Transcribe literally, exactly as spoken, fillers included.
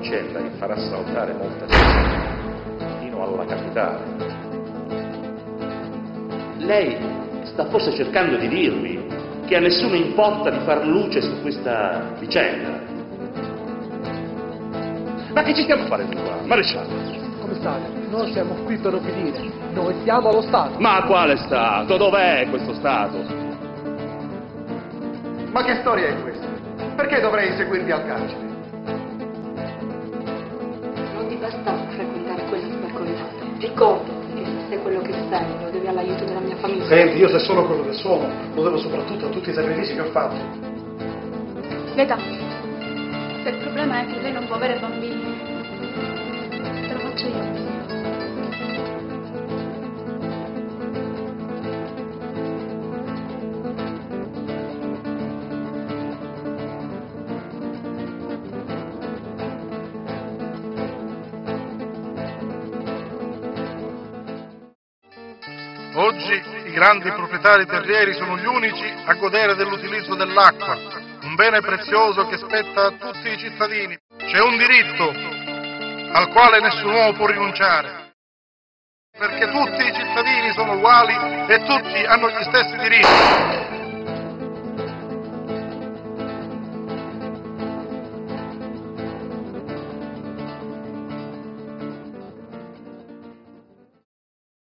vicenda che farà saltare molte persone, fino alla capitale. Lei sta forse cercando di dirmi che a nessuno importa di far luce su questa vicenda. Ma che ci stiamo a fare qua, maresciallo? Commissario, noi siamo qui per obbedire, noi siamo allo Stato. Ma quale Stato? Dov'è questo Stato? Ma che storia è questa? Perché dovrei seguirvi al carcere? Non ti bastava frequentare quella sbarcolinata. Ricordati che se sei quello che sei, lo devi all'aiuto della mia famiglia. Senti, io se sono quello che sono, lo devo soprattutto a tutti i sacrifici che ho fatto. L'età. Se il problema è che lei non può avere bambini, te lo faccio io. Oggi i grandi proprietari terrieri sono gli unici a godere dell'utilizzo dell'acqua, un bene prezioso che spetta a tutti i cittadini. C'è un diritto al quale nessun uomo può rinunciare, perché tutti i cittadini sono uguali e tutti hanno gli stessi diritti.